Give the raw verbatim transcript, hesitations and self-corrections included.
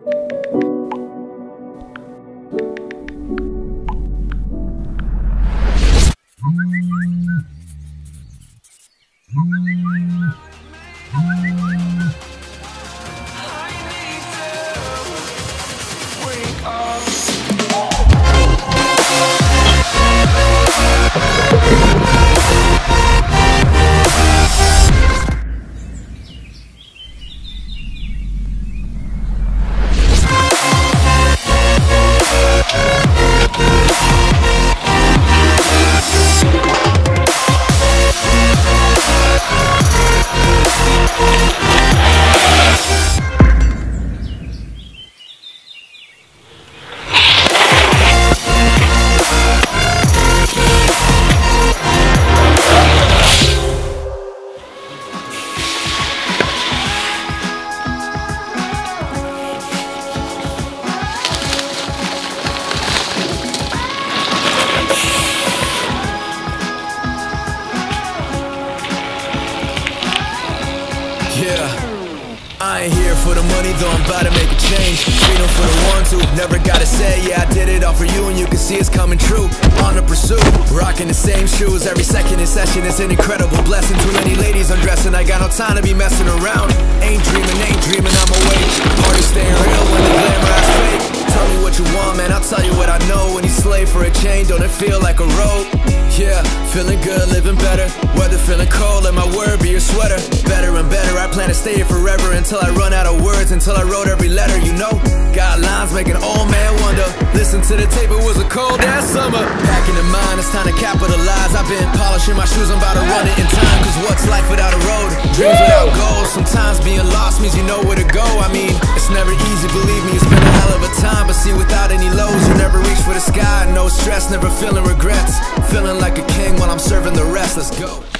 Yeah, I ain't here for the money, though I'm about to make a change. Freedom for the ones who never gotta say, yeah, I did it all for you, and you can see it's coming true. On the pursuit, rocking the same shoes every second in session is an incredible blessing. Too many ladies undressing, I got no time to be messing around. Ain't dreaming, ain't dreaming, I'm awake. Party staying real when the glamour is fake. Tell me what you want, man, I'll tell you what I know. When you slave for a chain, don't it feel like a rope? Yeah, feeling good, living better. Weather feeling cold, let my word be your sweater. Better and better, I plan to stay here forever until I run out of words, until I wrote every letter, you know. Got lines make an old man wonder. Listen to the tape, it was a cold ass summer. Packing in mind, it's time to capitalize. I've been polishing my shoes, I'm about to run it in time. Cause what's life without a road? Dreams without goals. Sometimes being lost means you know where to go. I mean, it's never easy, believe me, it's been a hell of a time. But see, without any lows, you never reach for the sky. No stress, never feeling regrets. Feeling like a king while I'm serving the rest, let's go.